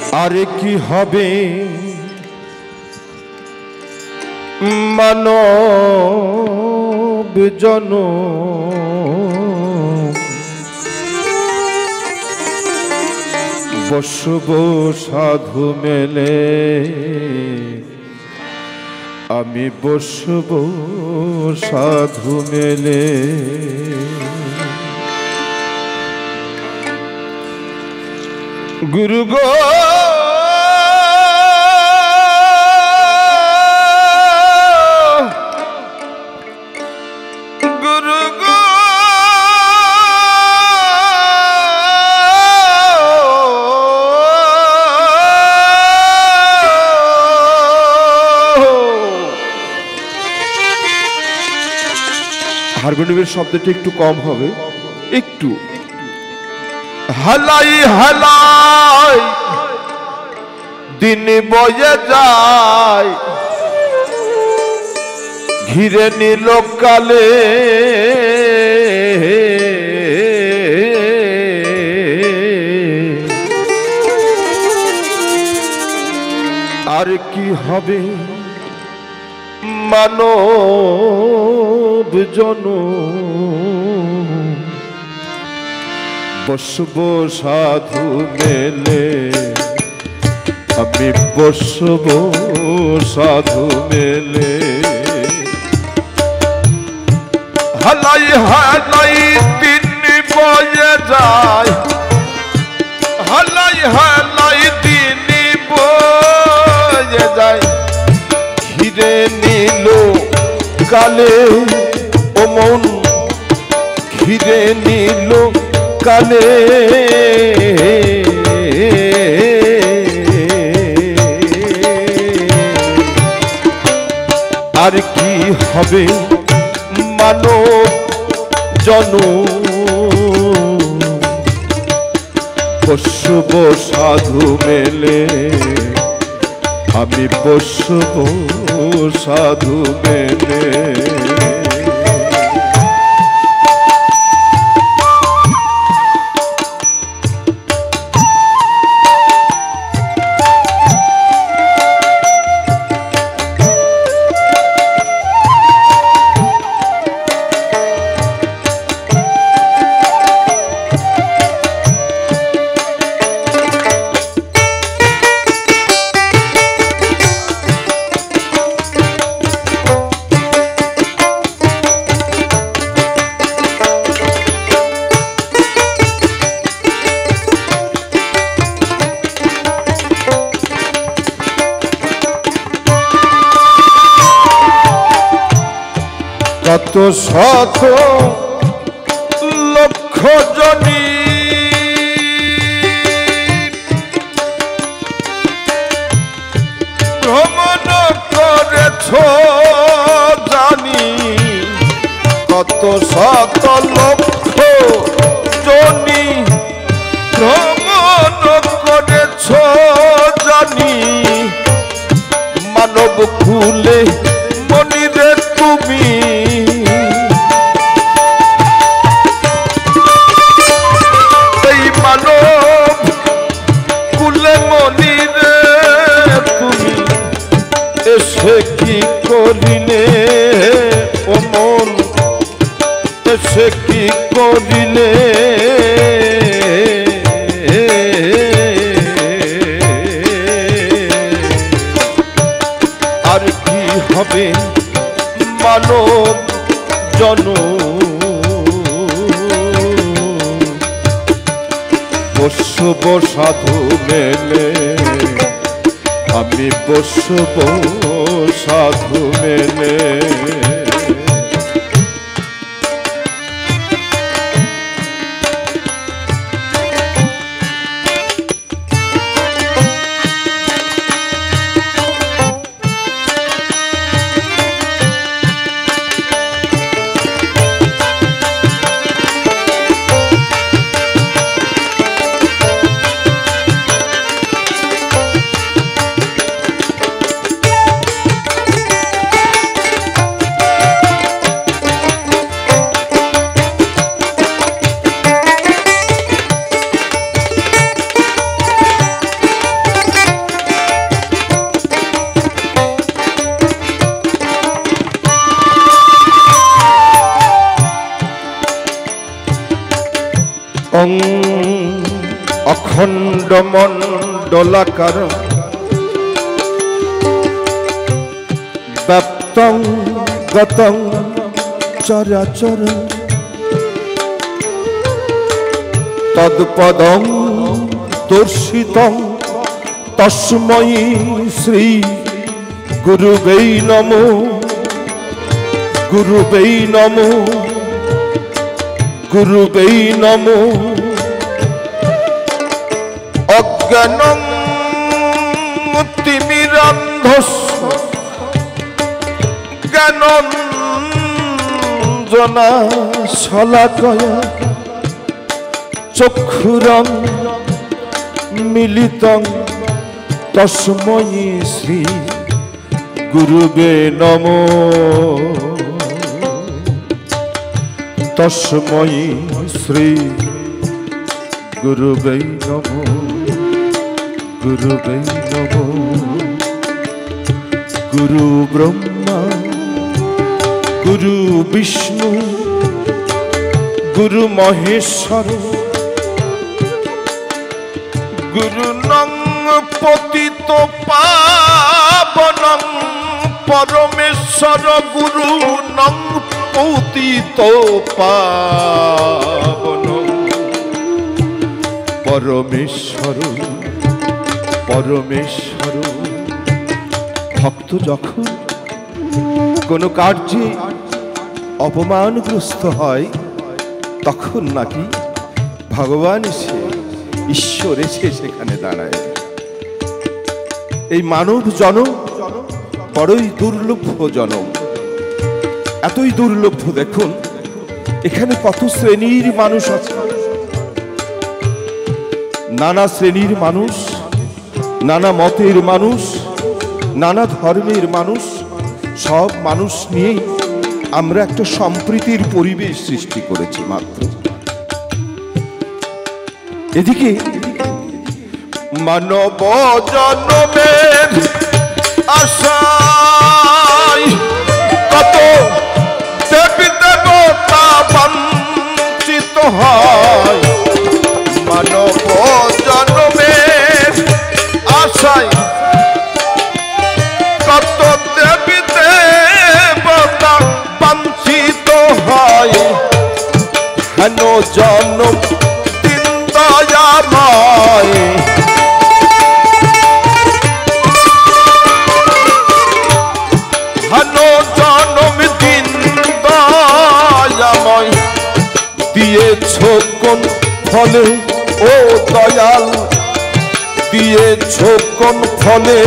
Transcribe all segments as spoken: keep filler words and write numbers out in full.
আরে কি হবে মানব জনম বসব সাধু মেলে আমি বসব সাধু মেলে গুরু গো গুরু গো হারমোনিয়ামের শব্দটা একটু কম হবে একটু হালাই হালাই দিন বয়ে যায় ঘিরে নিল কালে আর কি হবে মানব জনম বসব সাধু মেলে আমি বসব সাধু মেলে হালাই হালাই দিন বয়ে যায় হালাই হালাই দিন বয়ে যায় ঘিরে নিল কালে ও মন ঘিরে নিল কালে আর কি হবে মানব জনম বসব সাধু মেলে আমি বসব সাধু মেলে কত শত লক্ষ জনী ভ্রমণ করেছ জানি কত শত লক্ষ জনী ভ্রমণ করেছ জানি মানব কুলে মনিরে তুমি এই মানব কুলে মনিরে তুমি এসে কি করিলে ও মন এসে কি করিলে আর কি হবে মানব জনম বসব সাধু মেলে আমি বসব সাধু মেলে অখণ্ড মণ্ডলাকার ব্যাপ্তং গতং চরাচর তৎপদং দর্শিতং তস্मै শ্রী গুরুবে নমো গুরুবে নমো গুরুবে নমো অজ্ঞানং তিমিরান্ধস্য জ্ঞানাঞ্জনা শলাকয়া চক্ষুরং মিলিতং তস্मै শ্রী গুরুবে নমো তস্मै শ্রী গুরুবে নমো গুরুবে নমো গুরু ব্রহ্মা গুরু বিষ্ণু গুরু মহেশ্বর গুরু নং পতিত পাবনং পরমেশ্বর গুরু নং পতিত পাবনং পরমেশ্বর পরমেশ্বর। ভক্ত যখন কোনো কার্যে অপমানগ্রস্ত হয় তখন নাকি ভগবান এসে ঈশ্বর এসে সেখানে দাঁড়ায়। এই মানব জনম বড়ই দুর্লভ জনম, এতই দুর্লভ দেখুন এখানে কত শ্রেণীর মানুষ আছে, নানা শ্রেণীর মানুষ, নানা মতের মানুষ, নানা ধর্মের মানুষ, সব মানুষ নিয়েই আমরা একটা সম্প্রীতির পরিবেশ সৃষ্টি করেছি মাত্র। এদিকে মানব জনমের আশায় কত দেবী দেবতা বঞ্চিত হয়, মানব জনমের আশায় কত দেবী দেবতা বঞ্চিত হয়, হেন জনম দিন দয়াময় হেন জনম দিন দয়াময় দিয়েছ কোন ফলে ও দয়াল, দিয়েছ কোন ফলে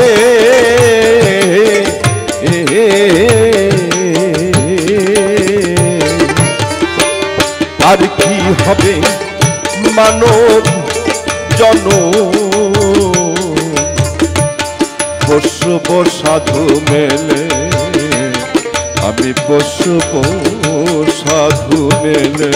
আর কি হবে মানব জন বসব সাধু মেলে, আমি বসব সাধু মেলে।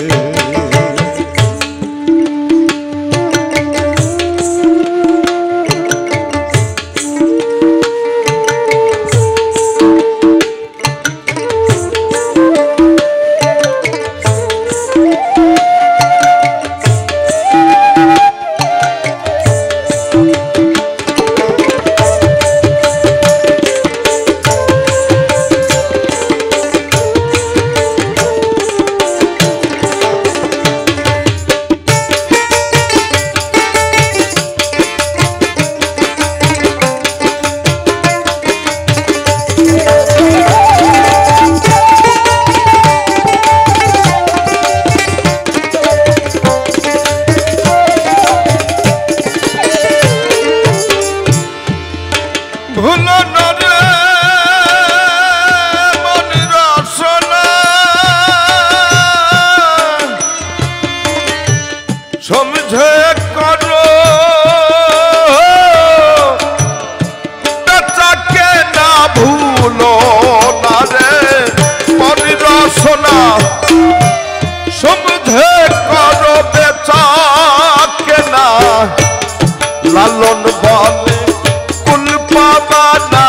লালন বলে কুল পাবানা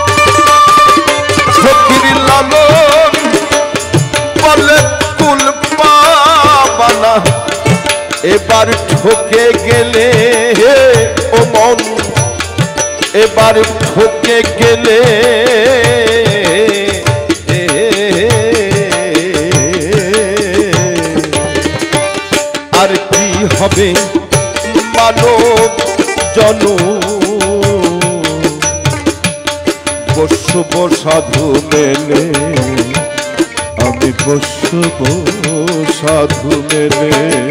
ফকির লালন বলে কুল এবার ঠকে গেলে ও মন, এবার ঠকে গেলে আর কি হবে মানব জনম। বসব সাধু মেলে, আমি বসব সাধু মেলে।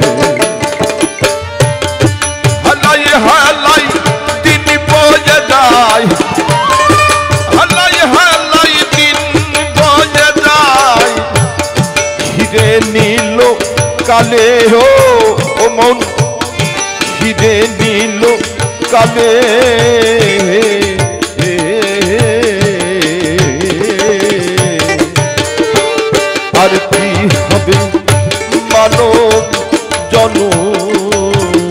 হালাই হালাই দিন বয়ে যায়, হালাই হালাই দিন বয়ে যায়, ঘিরে নিল কালে ও মন, ঘিরে নিল কালে। আর কি হবে মানব জনম।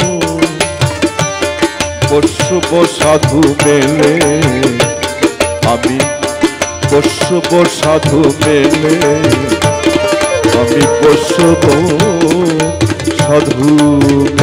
বসব সাধু মেলে, আমি বসব সাধু মেলে, আমি বসব সাধু